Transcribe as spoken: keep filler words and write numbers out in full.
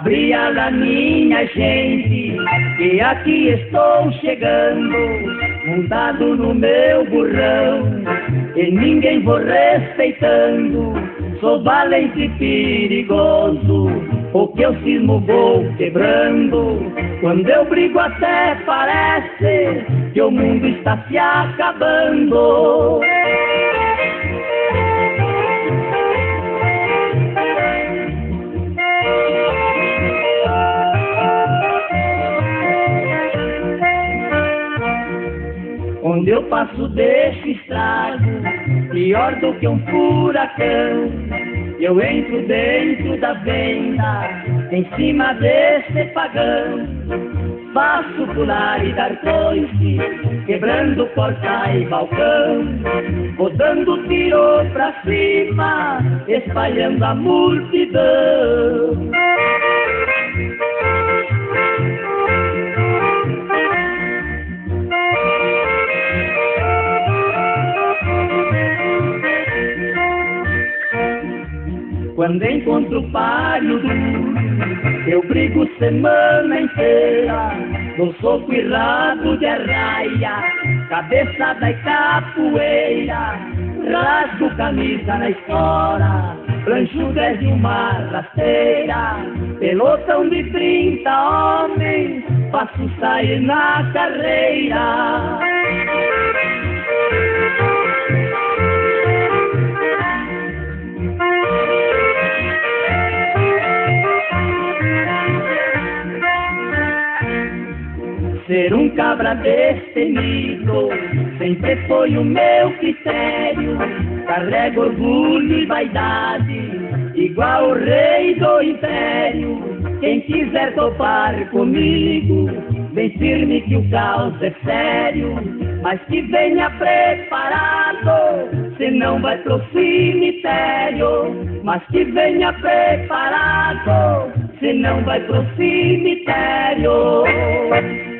Gabriela, minha gente, que aqui estou chegando, montado no meu burrão, e ninguém vou respeitando. Sou valente e perigoso, o que eu cismo vou quebrando. Quando eu brigo até parece que o mundo está se acabando. Onde eu passo deixo estrago, pior do que um furacão. Eu entro dentro da venda, em cima desse pagão. Faço pular e dar coice, quebrando porta e balcão. Vou dando tiro pra cima, espalhando a multidão. Quando encontro palho duro, eu brigo semana inteira. Dou soco e rabo de arraia, cabeçada e capoeira. Rasgo camisa na espora, plancho dez de uma rasteira. Pelotão de trinta homens, faço sair na carreira. Ser um cabra destemido sempre foi o meu critério. Carrego orgulho e vaidade, igual o rei do império. Quem quiser topar comigo, vem firme que o caos é sério. Mas que venha preparado, senão vai pro cemitério. Mas que venha preparado, senão vai pro cemitério.